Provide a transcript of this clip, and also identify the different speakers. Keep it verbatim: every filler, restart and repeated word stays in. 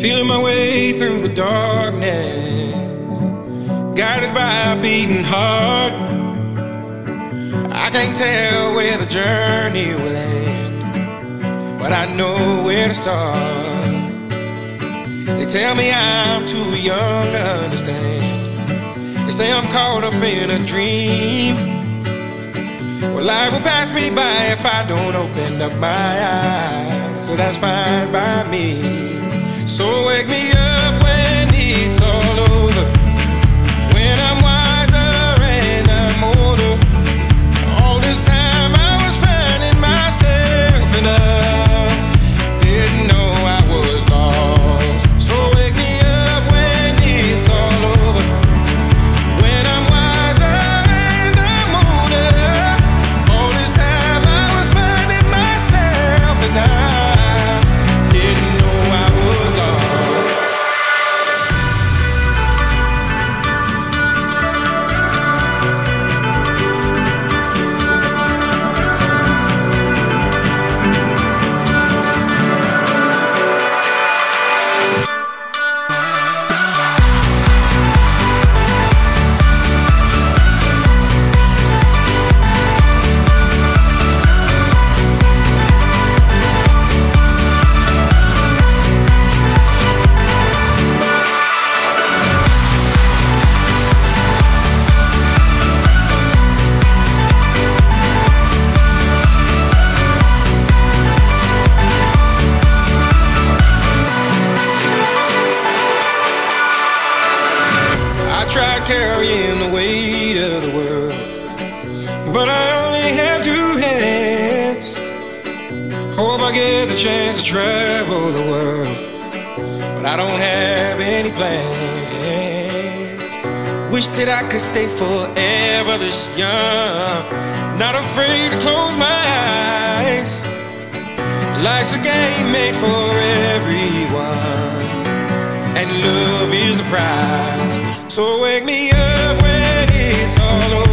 Speaker 1: Feeling my way through the darkness, guided by a beating heart. I can't tell where the journey will end, but I know where to start. They tell me I'm too young to understand. They say I'm caught up in a dream. Well, life will pass me by if I don't open up my eyes, so that's fine by me. So wake me up when it's all over, when I'm wiser and I'm older. All this time I was finding myself and I didn't know I was lost. So wake me up when it's all over, when I'm wiser and I'm older. All this time I was finding myself and I didn't know I was lost. I tried carrying the weight of the world, but I only have two hands. Hope I get the chance to travel the world, but I don't have any plans. Wish that I could stay forever this young, not afraid to close my eyes. Life's a game made for everyone, and love is the prize. So wake me up when it's all over.